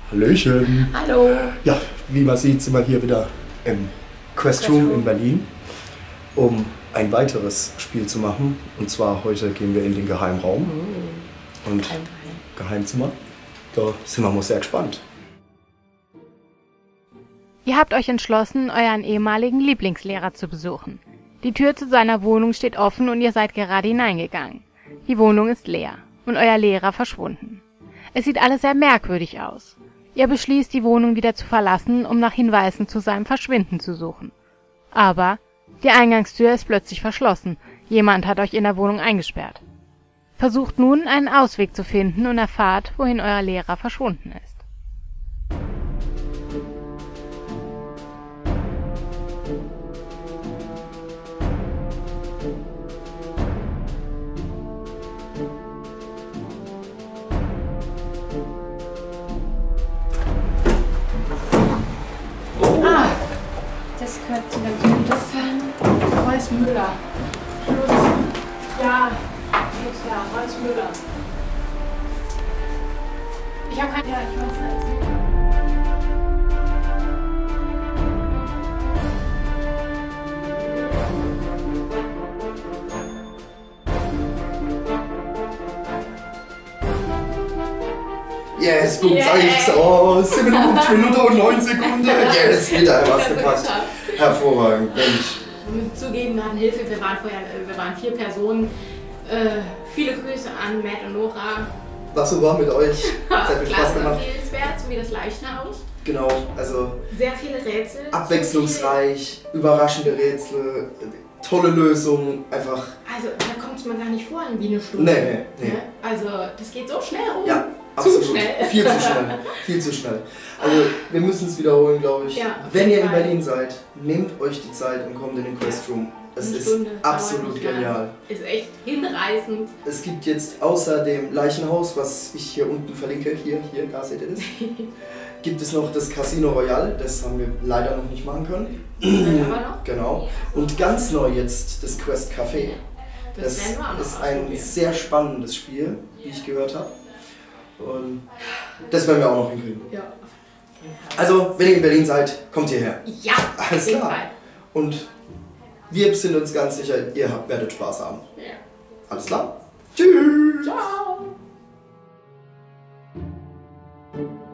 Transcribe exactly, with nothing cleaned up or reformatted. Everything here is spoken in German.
Hallöchen. Hallo. Ja, wie man sieht, sind wir hier wieder im Questroom in Berlin, um ein weiteres Spiel zu machen. Und zwar heute gehen wir in den Geheimraum Mm. und Geheim, Geheimzimmer. Da sind wir mal sehr gespannt. Ihr habt euch entschlossen, euren ehemaligen Lieblingslehrer zu besuchen. Die Tür zu seiner Wohnung steht offen und ihr seid gerade hineingegangen. Die Wohnung ist leer und euer Lehrer verschwunden. Es sieht alles sehr merkwürdig aus. Ihr beschließt, die Wohnung wieder zu verlassen, um nach Hinweisen zu seinem Verschwinden zu suchen. Aber die Eingangstür ist plötzlich verschlossen. Jemand hat euch in der Wohnung eingesperrt. Versucht nun, einen Ausweg zu finden und erfahrt, wohin euer Lehrer verschwunden ist. Ah, das gehört zu dem Kind. Das ist Reus Müller. Schluss. Ja, jetzt ja, Reus Müller. Ich habe keine. Ja, ich weiß nicht. Yes, gut, Yeah. zeig's aus. sieben Minuten und neun Sekunden. Yes, wieder was gepackt. Hervorragend, Mensch. Ich muss zugeben, wir hatten Hilfe. Wir waren vorher, wir waren vier Personen. Äh, viele Grüße an Matt und Nora. Was so war mit euch? Sehr viel Spaß Klasse, gemacht. empfehlenswert, so wie das Leichenhaus. Genau, also Sehr viele Rätsel. abwechslungsreich, überraschende Rätsel, tolle Lösungen, einfach. Also, da kommt es mir gar nicht vor wie eine Stunde. Nee, nee, nee. Ne? Also, das geht so schnell rum. Ja, Zu absolut. schnell. Viel zu schnell. Viel zu schnell. Also wir müssen es wiederholen, glaube ich. Ja, auf Wenn jeden ihr in Fall. Berlin seid, nehmt euch die Zeit und kommt in den Questroom. Es Eine ist Stunde, absolut dauert nicht lang. genial. Ist echt hinreißend. Es gibt jetzt außer dem Leichenhaus, was ich hier unten verlinke, hier, hier, da seht ihr das, gibt es noch das Casino Royale, das haben wir leider noch nicht machen können. Aber noch. Genau. Und ganz neu jetzt das Quest Café. Das, Das werden wir auch noch ist ein ausprobieren. sehr spannendes Spiel, wie ich gehört habe. Und das werden wir auch noch hinkriegen. Ja. Also, wenn ihr in Berlin seid, kommt hierher. Ja, Alles auf jeden klar. Fall. Und wir sind uns ganz sicher, ihr habt- werdet Spaß haben. Ja. Alles klar? Tschüss! Ciao.